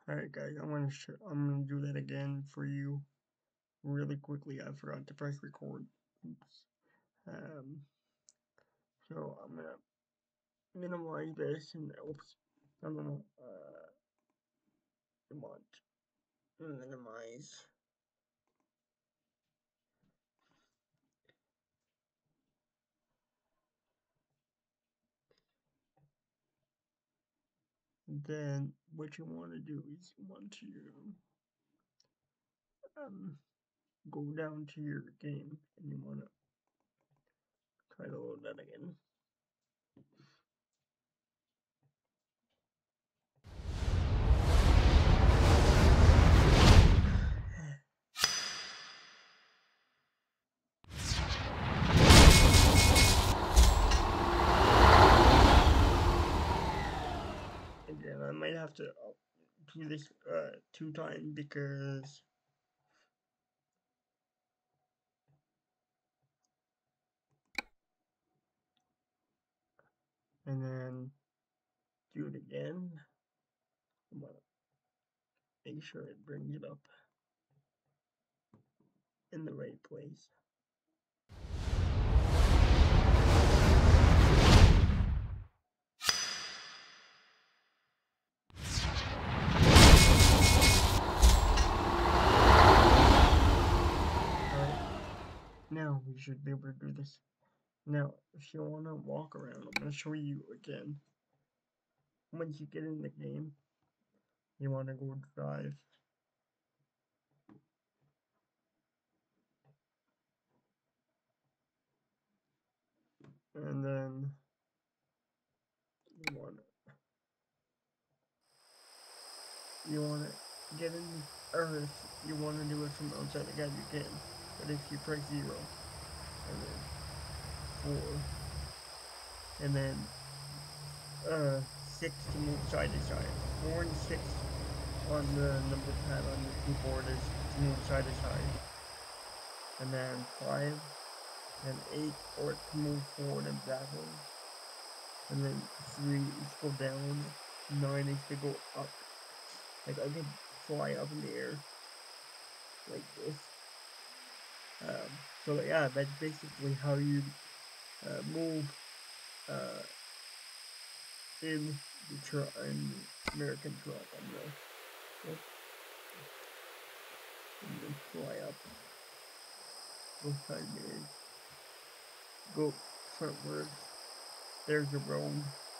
Alright guys, I'm gonna do that again for you really quickly. I forgot to press record. Oops. Um, so I'm gonna minimize this and oops. No. Come on. Minimize. Then what you want to do is you want to go down to your game and you want to try to load that again. Again, I might have to do this 2 times because and then do it again. I'm gonna make sure it brings it up in the right place. Alright, now we should be able to do this. Now, if you want to walk around, I'm going to show you again. Once you get in the game, you want to go drive. And then you want to get in, or if you want to do it from outside the game, you can. But if you press 0, and then 4, and then 6 to move side to side. 4 and 6 on the number pad on the keyboard is to move side to side. And then 5 and 8 or to move forward and backwards. And then 3 is to go down. 9 is to go up. Like I could fly up in the air like this. So yeah, that's basically how you move in the American truck on the and then fly up. Go sideways. Go frontwards. There's the road.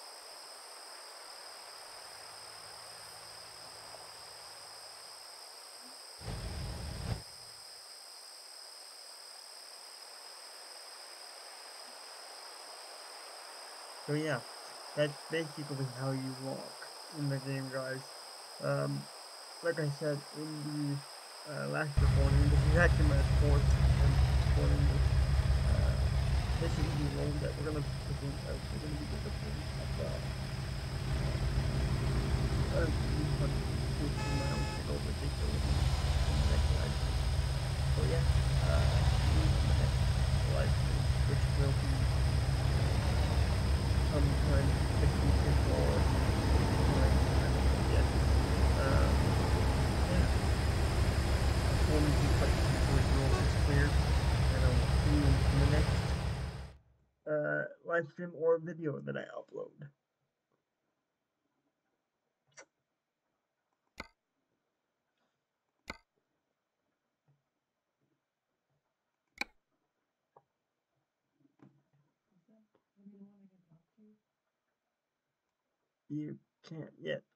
So yeah, that's basically how you walk in the game, guys. Like I said in the last recording, this is actually my 4th recording. This is the loan that we're gonna be looking at. We're gonna be looking at 350 miles to go, but they still in the next slide. So yeah, see you in the next live stream, which will be sometime this weekend or tonight. I don't know yet. Yeah. Only two questions before the rule is clear, and I will see you in the next live stream or video that I upload. You can't yet.